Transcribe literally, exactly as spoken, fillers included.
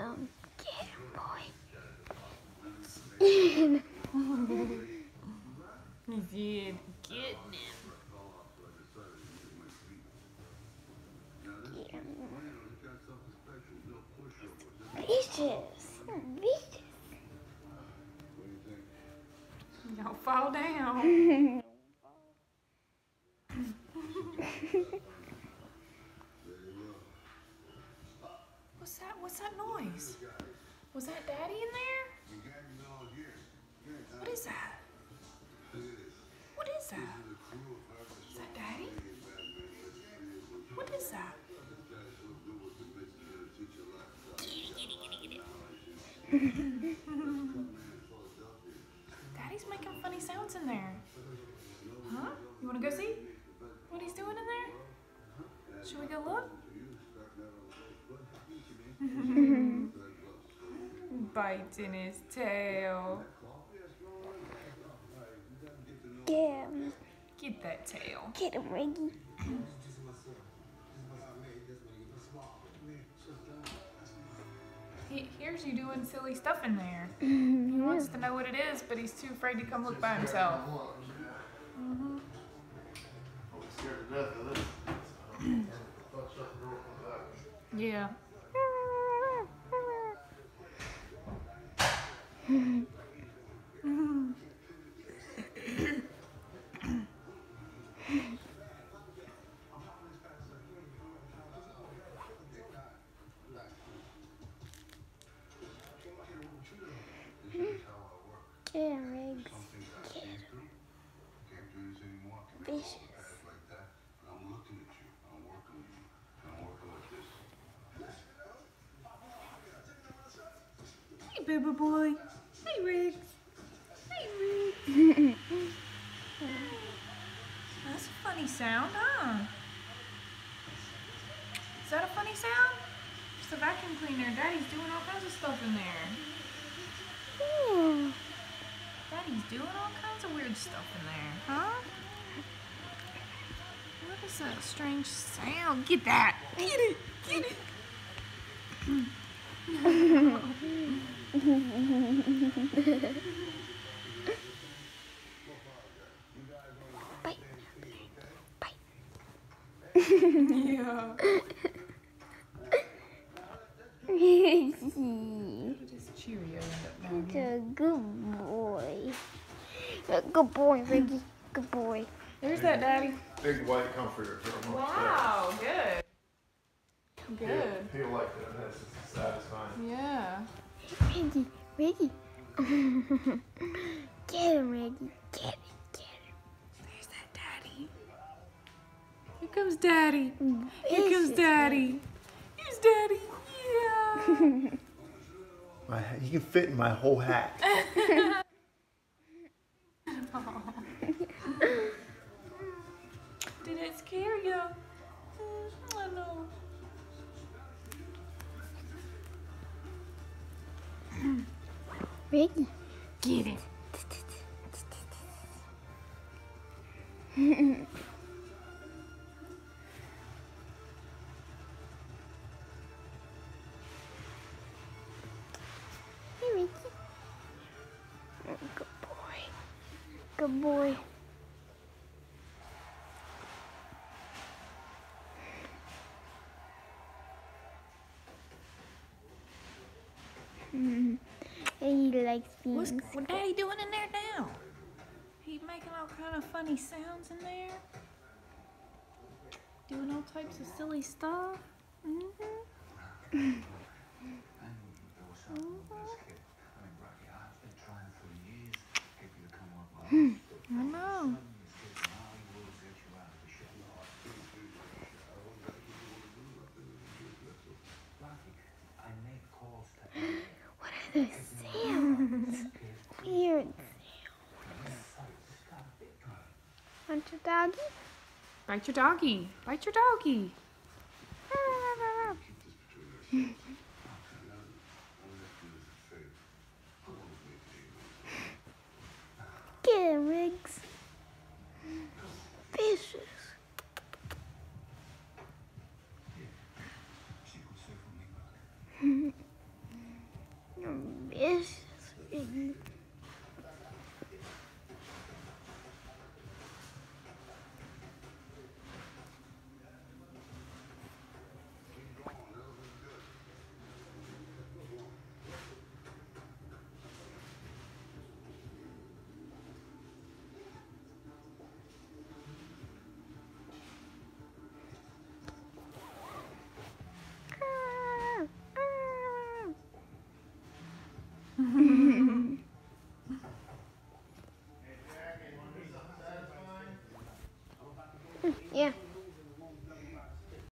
him. Get him, boy. Get him. He said, get him. Get him. Vicious. Vicious. Don't fall down. What's that? What's that noise? Was that Daddy in there? What is that? What is that? Is that Daddy? What is that? Daddy's making funny sounds in there. Huh? You want to go see what he's doing in there? Should we go look? Biting his tail. Get him. Get that tail. Get him, Reggie. He hears you doing silly stuff in there. He wants to know what it is, but he's too afraid to come look by himself. Mm-hmm. Yeah. Get him, Riggs. Get him. Vicious. Hey, baby boy. Hey, Riggs. Hey, Riggs. That's a funny sound, huh? Is that a funny sound? It's a vacuum cleaner. Daddy's doing all kinds of stuff in there. Hmm. Daddy's doing all kinds of weird stuff in there, huh? What is that strange sound? Get that! Get it! Get it! Bite. Bite. Yeah. What does Cheerio end up down He's here? a good boy. A good boy, Reggie. Good boy. There's that Daddy. Big white comforter for him. Wow, good. Good. He'll like that. That's satisfying. Yeah. Reggie, Reggie. Get him, Reggie. Get him, get him. There's that Daddy. Here comes Daddy. Here comes Daddy. Here's Daddy. Yeah. My, he can fit in my whole hat. Did it scare you? I know. Reggie. Get it. Hey, Reggie. Oh, good boy. Good boy. Mm. He likes What's beans. what Daddy doing in there now? He making all kind of funny sounds in there. Doing all types of silly stuff. Mm-hmm. I know. What are those sounds? Weird sounds. Want your doggy? Bite your doggy. Bite your doggy. Get him, Riggs. Vicious.